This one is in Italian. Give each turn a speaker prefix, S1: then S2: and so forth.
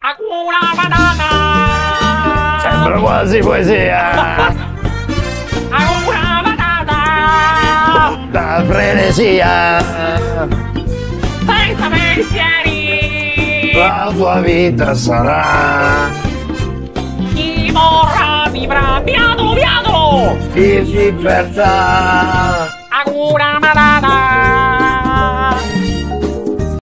S1: Hakuna Matata!
S2: Sembra quasi poesia!
S1: Hakuna Matata!
S2: Da frenesia!
S1: Senza pensieri!
S2: La tua vita sarà!
S1: Chi vorrà vivrà! Beato, beato!
S2: Di libertà!
S1: Hakuna Matata!